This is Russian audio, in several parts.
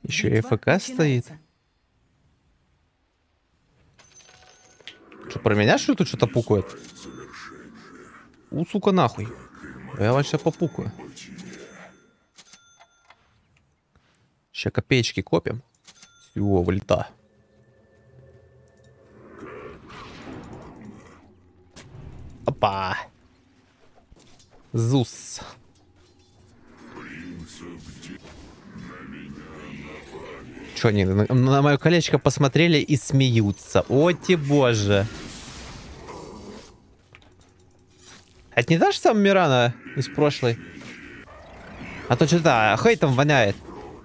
Еще и ФК стоит. Что, про меня что ли тут что-то пукает? Сука, нахуй. Я вас сейчас попукаю. Сейчас копеечки копим. Все, вылета. Опа. Зус. Что они на мое колечко посмотрели и смеются? О, ти боже. Это не дашь сам Мирана из прошлой? А то что-то хейтом воняет.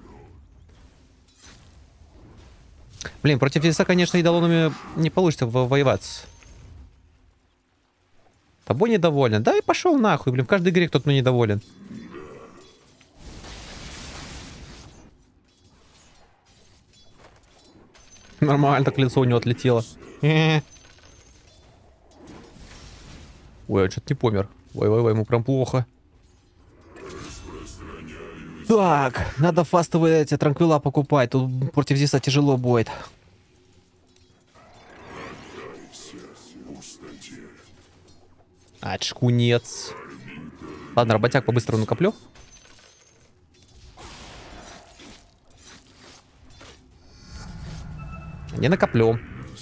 Блин, против Веса, конечно, идолонами не получится воевать. Тобой недоволен. Да и пошел нахуй, блин. В каждой игре кто-то недоволен. Нормально, так лицо у него отлетело. Ой, он что-то не помер. Ой, ему прям плохо. Так, надо фастовые эти транквила покупать. Тут против Зиса тяжело будет. Очкунец. Ладно, работяг по-быстрому накоплю. Не накоплю.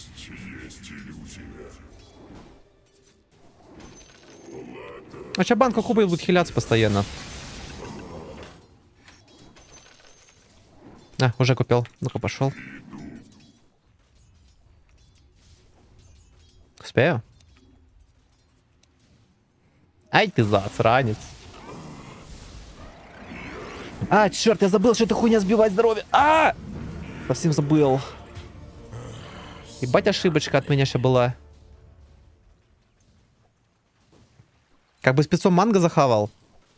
А че банка кубы будут хиляться постоянно. А, уже купил. Ну-ка, пошел. Успею? Ай ты засранец. А, черт, я забыл, что эта хуйня сбивает здоровье. А! Совсем забыл. Ебать, ошибочка от меня сейчас была. Как бы спецом манго захавал.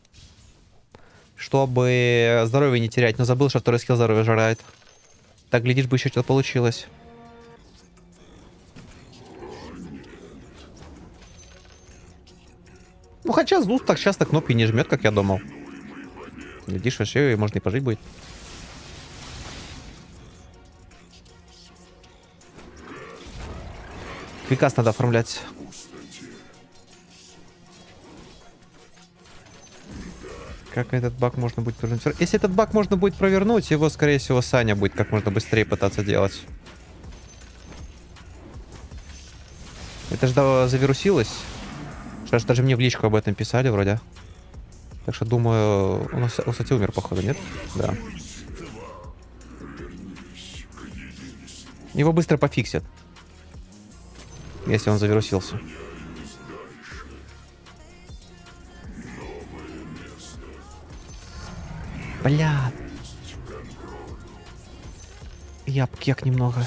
Чтобы здоровье не терять. Но забыл, что второй скилл здоровье жрает. Так, глядишь, бы еще что-то получилось. Ну, хотя Зус так часто кнопки не жмет, как я думал. Глядишь, вообще можно и пожить будет. Квикас надо оформлять. Как этот баг можно будет провернуть? Если этот баг можно будет провернуть, его, скорее всего, Саня будет как можно быстрее пытаться делать. Это же завирусилось. Что ж, даже мне в личку об этом писали вроде. Так что, думаю, у нас, кстати, умер, походу, нет? Да. Его быстро пофиксят. Если он завирусился. Бля. Я обкек немного.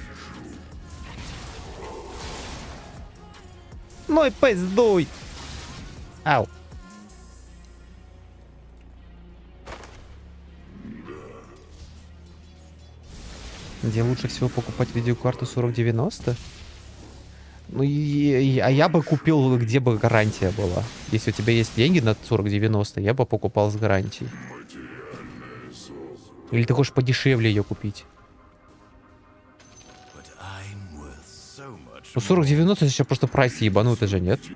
Ну и пиздуй. Ау. Где лучше всего покупать видеокарту 4090? Ну, а я бы купил, где бы гарантия была. Если у тебя есть деньги на 4090, я бы покупал с гарантией. Или ты хочешь подешевле ее купить? Ну, 4090 сейчас просто прайс ебанутый же, нет?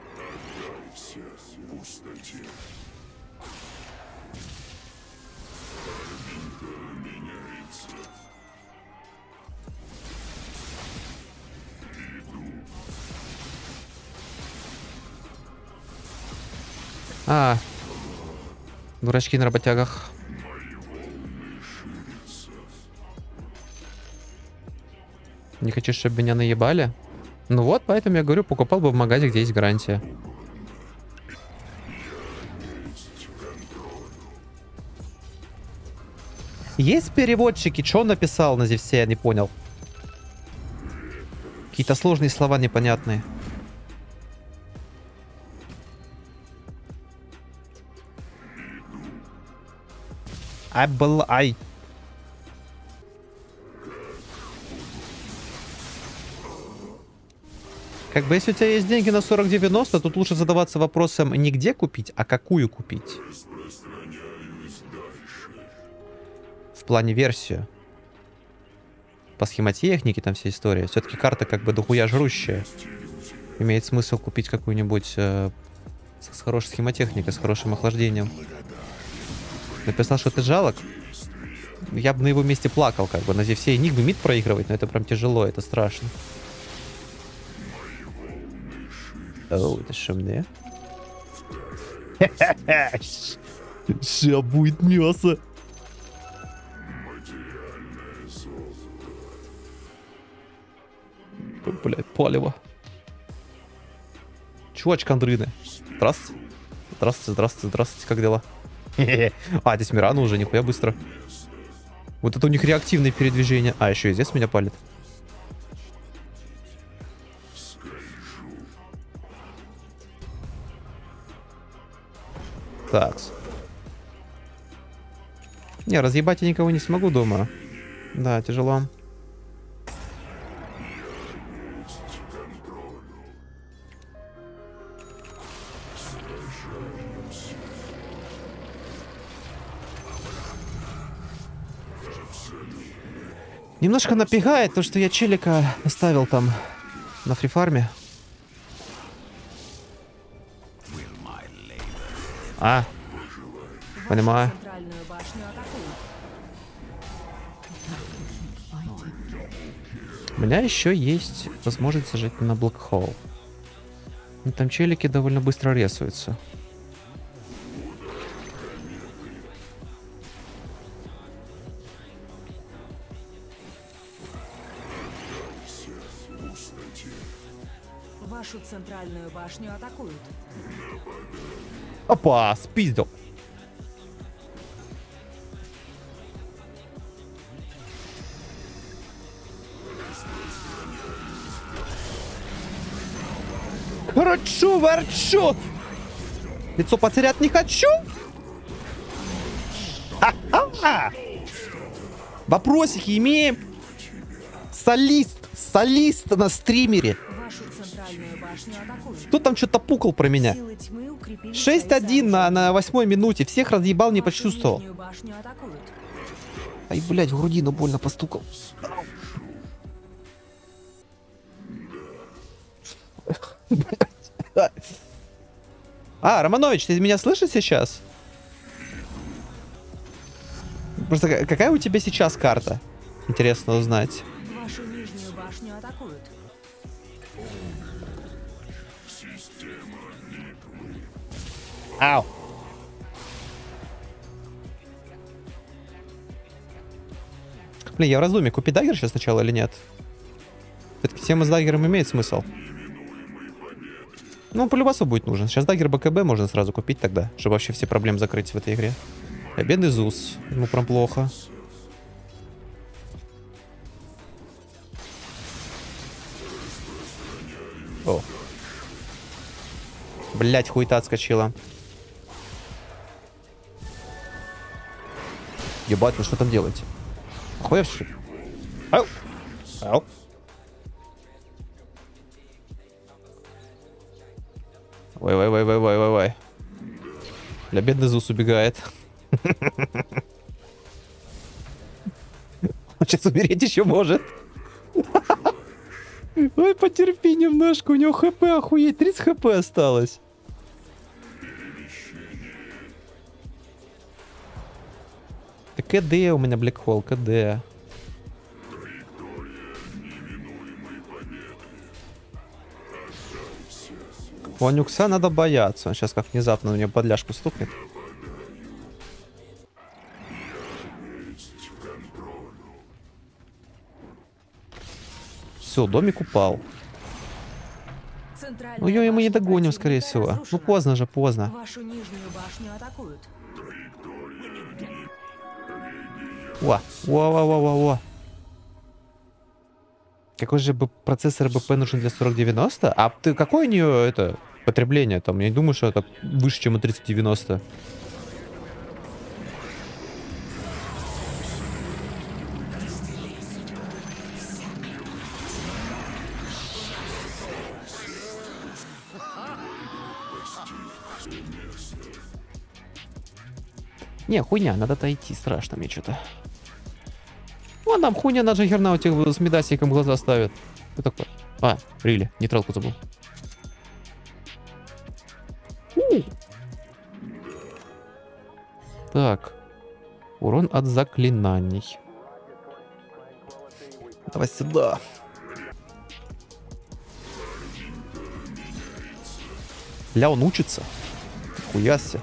А, дурачки на работягах. Не хочешь, чтобы меня наебали? Ну вот, поэтому я говорю, покупал бы в магазе, где есть гарантия. Есть переводчики, что он написал на Зевсе, я не понял. Какие-то сложные слова непонятные. Ай. Как бы если у тебя есть деньги на 4090, тут лучше задаваться вопросом не где купить, а какую купить. В плане версию. По схемотехнике там вся история. Все-таки карта как бы дохуя жрущая. Имеет смысл купить какую-нибудь с хорошей схемотехникой, с хорошим охлаждением. Написал, что ты жалок. Я бы на его месте плакал, как бы. На все энигмы мид проигрывать, но это прям тяжело, это страшно. О, это что мне? Ща будет мясо. Блять, палево. Чувачка Андрыны. Здравствуйте. Здравствуйте, здравствуйте, здравствуйте, как дела? А, здесь Мирана уже, нихуя быстро. Вот это у них реактивные передвижения. А, еще и здесь меня палит. Такс. Не, разъебать я никого не смогу дома. Да, тяжело. Немножко напрягает то, что я челика оставил там на фрифарме. А, понимаю. У меня еще есть возможность зажать на Блэкхолл. Но там челики довольно быстро ресуются. Вашу центральную башню атакуют. Опа, спиздил. Хорошо, ворчу. Лицо потерять не хочу. Ха-ха-ха. Вопросики имеем. Солист на стримере. Кто там что-то пукал про меня? 6-1 на 8-й минуте. Всех разъебал, не почувствовал. Ай, блядь, в грудину больно постукал. А, Романович, ты меня слышишь сейчас? Просто какая у тебя сейчас карта? Интересно узнать. Вашу нижнюю башню атакуют. Ау. Блин, я в раздумье, купить даггер сейчас сначала или нет? Все-таки тема с даггером имеет смысл. Ну, по-любасу будет нужен. Сейчас даггер БКБ можно сразу купить тогда, чтобы вообще все проблемы закрыть в этой игре. А бедный Зус. Ему прям плохо. О. Блять, хуйта отскочила. Ебать, вы что там делаете? Охуевший. Ау. Ау. Ой. Бля, бедный Зус убегает. Он сейчас умереть еще может. Ой, потерпи немножко, у него хп охуеть, 30 хп осталось. КД у меня Блэкхолл, КД. У Нюкса надо бояться. Он сейчас как внезапно у него подляшку стукнет. Все, домик упал. Ну ее мы не догоним, скорее всего. Ну поздно же, поздно. Вашу нижнюю башню атакуют. Во. Какой же процессор БП нужен для 4090? А ты какое у нее это потребление там? Я не думаю, что это выше, чем у 3090. Не, хуйня, надо отойти, страшно мне что-то. О, нам хуйня на Джаггернаутик с медасиком глаза ставит. Что такое? А, рили, нейтралку забыл. Так. Урон от заклинаний. Давай сюда. Ля, он учится. Хуяся.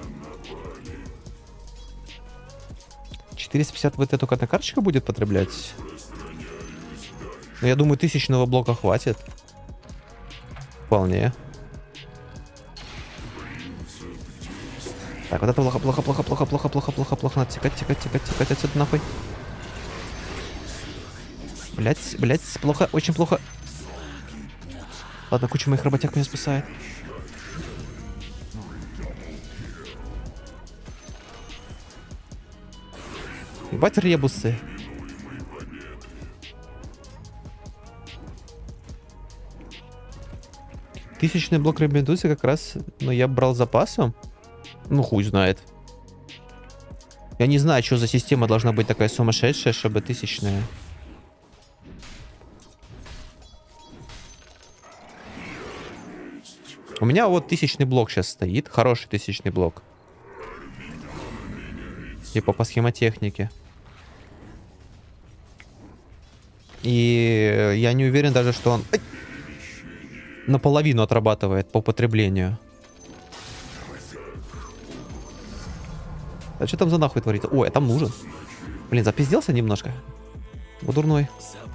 450 ВТ только одна карточка будет потреблять. Но я думаю, 1000-го блока хватит. Вполне. Так, вот это плохо. Надо текать отсюда нахуй. Блять, плохо, очень плохо. Ладно, куча моих работяг меня спасает. Ебать ребусы. Тысячный блок Медузы как раз, ну, я брал запасом. Ну, хуй знает. Я не знаю, что за система должна быть такая сумасшедшая, чтобы тысячная. У меня вот 1000-й блок сейчас стоит. Хороший 1000-й блок. Типа по схемотехнике. И я не уверен даже, что он наполовину отрабатывает по потреблению. А что там за нахуй творится? Ой, а там нужен. Блин, запизделся немножко. Вот дурной.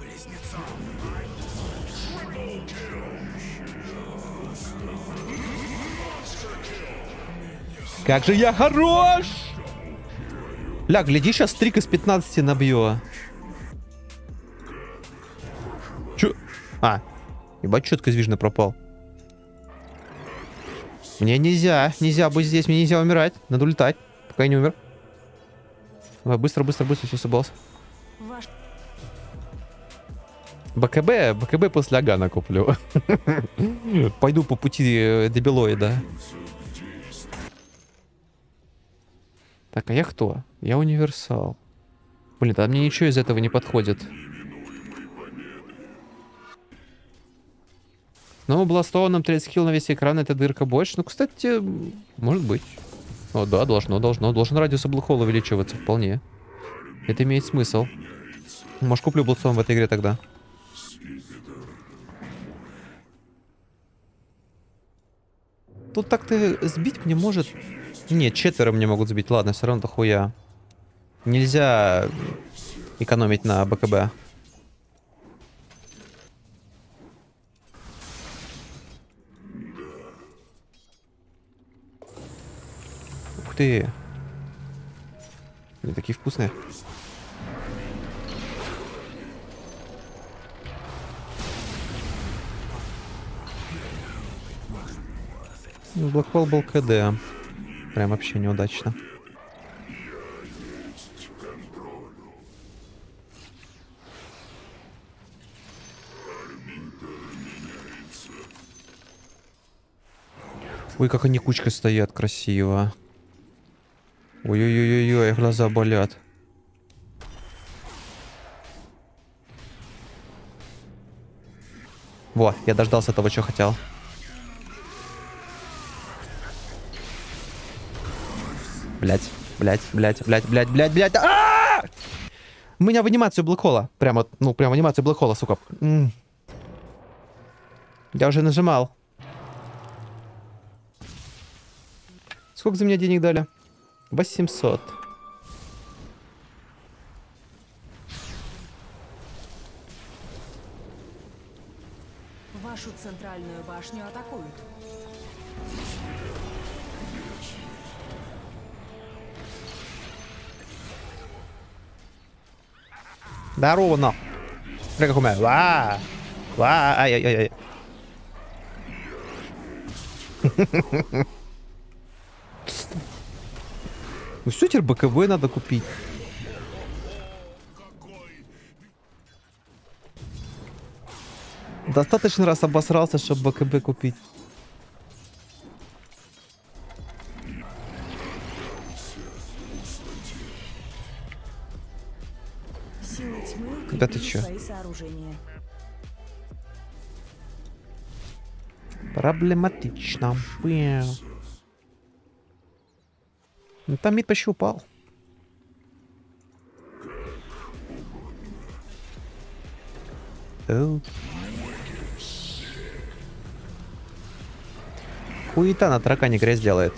Как же я хорош! Ля, гляди, сейчас стрик из 15 набью. Чё? А, ебать, четко извижно пропал. Мне нельзя быть здесь, мне нельзя умирать. Надо улетать, пока я не умер. Давай, быстро, все собрался. БКБ после Агана куплю. Пойду по пути дебилоида. Так, а я кто? Я универсал. Блин, а мне ничего из этого не подходит. Но Бластоуном 30 хил на весь экран, это дырка больше. Ну, кстати, может быть. О, да, должен радиус облухола увеличиваться вполне. Это имеет смысл. Может, куплю Бластоун в этой игре тогда. Тут так-то сбить мне может... Нет, 4 мне могут сбить. Ладно, все равно дохуя. Нельзя экономить на БКБ. Ух ты. Они такие вкусные. Блэкхол был КД. Прям вообще неудачно. Ой, как они кучкой стоят, красиво. Ой-ой-ой-ой, глаза болят. Во, я дождался того, что хотел. Блять. У меня в анимацию Блэкхола. Прямо, ну, прям в анимацию Блэкхола, сука. Я уже нажимал. Сколько за меня денег дали? 800. Вашу центральную башню атакуют. Здорово, на. Смотри, как у меня. Ай-яй-яй. Ну все, теперь БКБ надо купить. Достаточно раз обосрался, чтобы БКБ купить. Силы тьмы Да ты укрепили чё? свои сооружения. Проблематично. Пиу. Ну, там мид почти упал. Оу. Хуета на таракане грязь делает.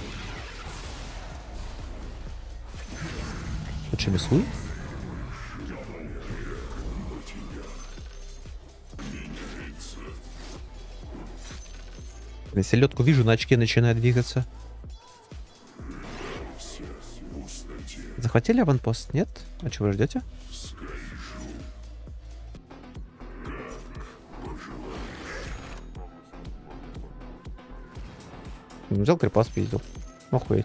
Лучше мисуй. Я селедку вижу, на очке начинает двигаться. Захватили аванпост? Нет? А чего вы ждете? Взял крипа, спиздил. Охуеть.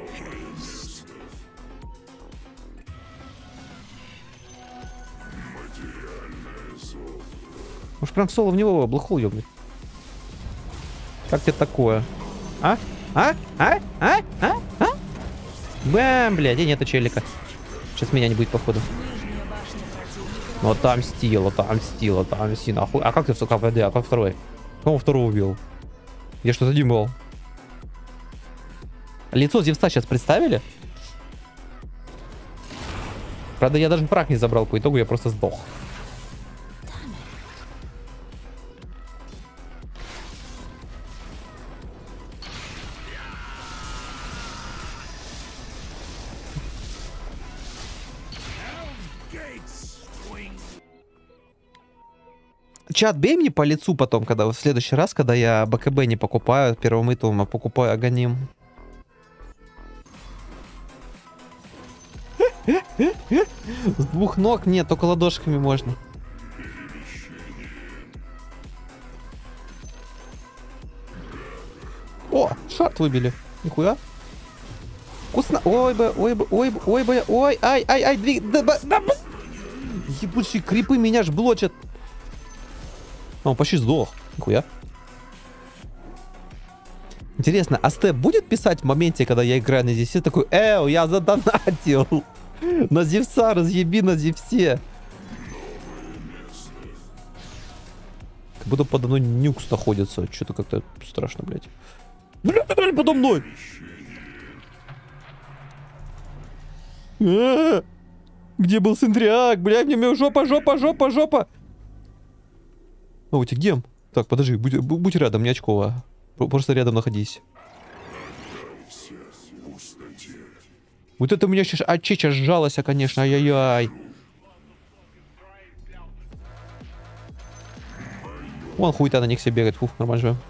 Может прям соло в него блохол ёбнуть? Как тебе такое? А? А? А? А? А? А? Бэм, блядь, и нету челика. Сейчас меня не будет, походу. Ну, отомстил, нахуй. А как ты в КПД? А как второй? Кого второго убил? Я что-то думал. Лицо Зевса сейчас представили? Правда, я даже фраг не забрал, по итогу я просто сдох. Чат, бей мне по лицу потом, когда в следующий раз, когда я БКБ не покупаю первым итогом, а покупаю Аганим. С двух ног нет, только ладошками можно. О, шарт выбили. Нихуя. Вкусно. Ой, бы, ой, бы, ой, бы, ой, бы, ой, ай, ай, ай, ебучие крипы меня ж блочат. Он почти сдох. Нихуя. Интересно, а Степ будет писать в моменте, когда я играю на Зевсе, такой: я задонатил. На Зевса, разъеби на Зевсе. Как будто подо мной нюкс находится. Что-то как-то страшно, блядь. Блядь, подо мной. Где был Синдриак? Блядь, мне жопа. О, ты где? Так, подожди, будь рядом, не очково. Просто рядом находись. Вот это у меня сейчас чеча сжалась, конечно, ай-яй-яй. Вон хуйта на них все бегает, фух, нормально живем.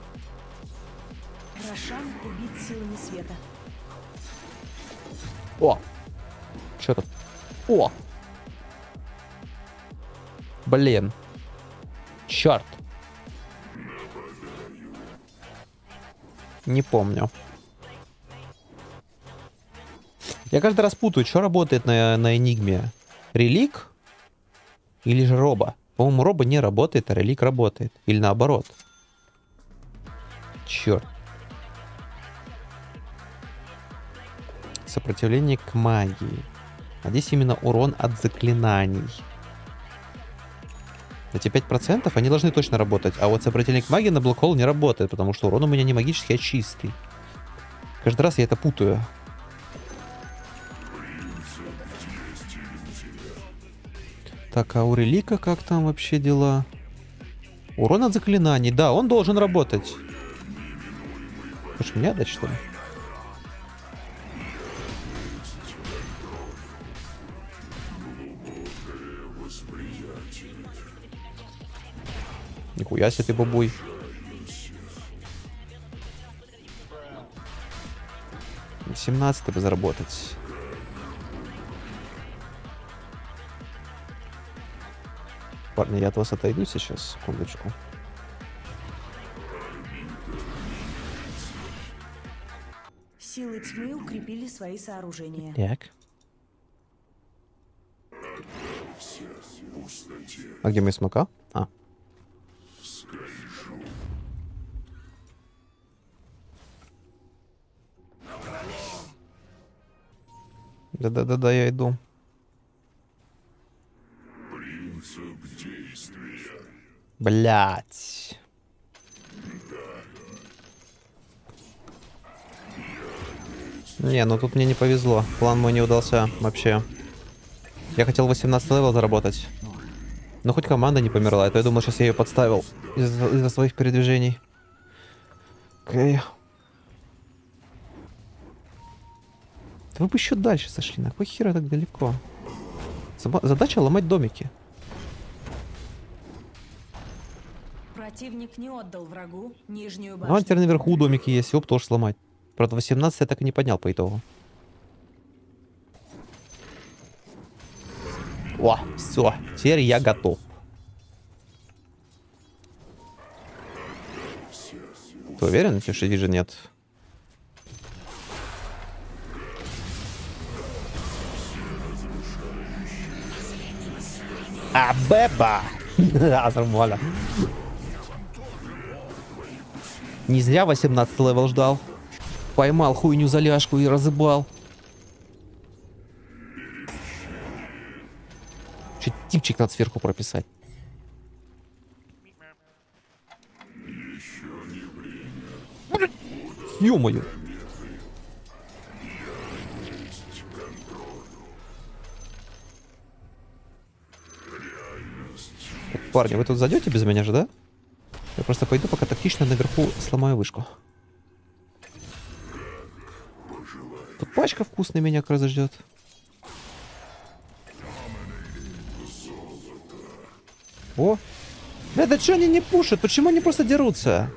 Рошан убит силами света. О! Что тут? О! Блин. Черт. Не помню. Я каждый раз путаю, что работает на Энигме. Релик или же Роба? По-моему, Роба не работает, а Релик работает. Или наоборот. Черт. Сопротивление к магии. А здесь именно урон от заклинаний. Эти 5% они должны точно работать. А вот сопротивление к магии на блокхол не работает, потому что урон у меня не магический, а чистый. Каждый раз я это путаю. Так, а у Релика как там вообще дела? Урон от заклинаний. Да, он должен работать. Хочешь меня дать, что ли? Нихуя себе ты, бабуй. — 17 бы заработать. Парни, я от вас отойду сейчас, секундочку. Силы тьмы укрепили свои сооружения. Так. А где мои смока? А. Да-да-да-да, я иду. Блять. Не, ну тут мне не повезло. План мой не удался вообще. Я хотел 18 левел заработать. Но хоть команда не померла. А то я думал, сейчас я ее подставил из-за своих передвижений. Окей. Да вы бы еще дальше сошли. На какой хера так далеко? Задача ломать домики. Противник не отдал врагу нижнюю Ну, а башню. теперь наверху домики есть. Его бы тоже сломать. Правда, 18 я так и не поднял по итогу. О, все. Теперь я готов. Ты уверен, что вижу нет? А, беба! Нормально. Не зря 18 левел ждал. Поймал хуйню за ляжку и разыбал. Чуть типчик надо сверху прописать. Ё-моё. Так, парни, вы тут зайдете без меня же, да? Я просто пойду пока тактично наверху сломаю вышку. Тут пачка вкусная меня как раз ждет. О! Да что они не пушат? Почему они просто дерутся?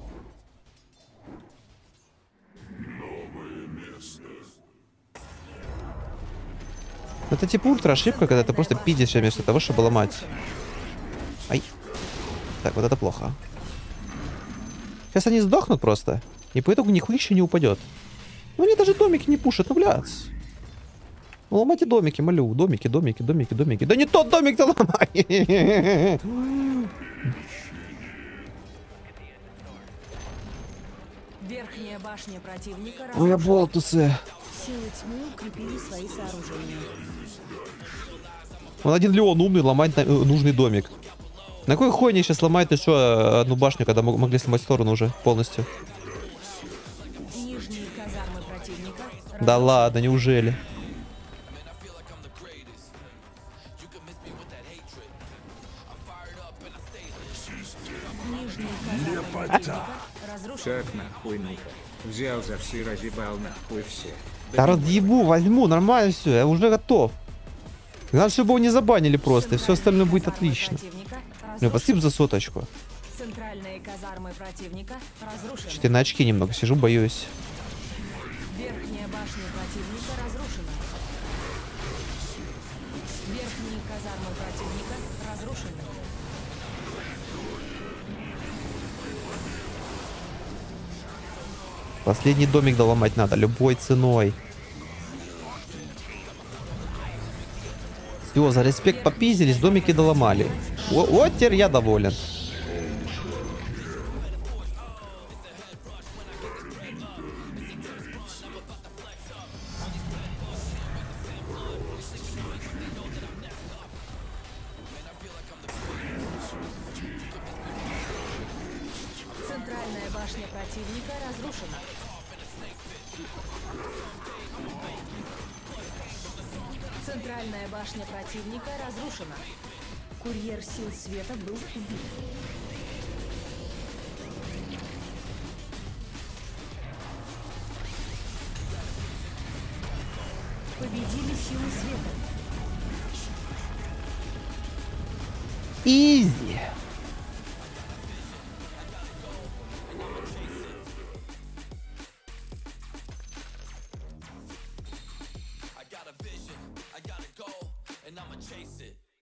Это типа ультра ошибка, когда ты просто пиздишь вместо того, чтобы ломать. Ай. Так, вот это плохо. Сейчас они сдохнут просто. И по итогу нихуя еще не упадет. Ну они даже домики не пушат, ну блядь. Ну ломайте домики, молю. Домики, домики, домики, домики. Да не тот домик-то ломай! Верхняя башня противника Ой, разрушена. болтусы. Силы тьмы укрепили свои сооружения. Он один Леон умный, ломать нужный домик. На какой хуй они сейчас ломают еще одну башню, когда могли сломать сторону уже полностью? Нижние казармы противника Да ладно, неужели? Нижние казармы противника разрушены. Так нахуй Ника. Взял за все, разъебал нахуй все. Да разъебу, возьму, нормально все, я уже готов. Надо, чтобы его не забанили просто, и все остальное будет отлично. Ну, спасибо за соточку. Центральные казармы противника разрушены. 4 на очки немного сижу, боюсь. Верхняя башня противника разрушена. Верхние казармы противника разрушены. Последний домик доломать надо, любой ценой. Все, за респект попиздились, домики доломали. Вот теперь я доволен. Центральная башня противника разрушена. Центральная башня противника разрушена. Курьер сил света был убит. Победили силы света. Изи.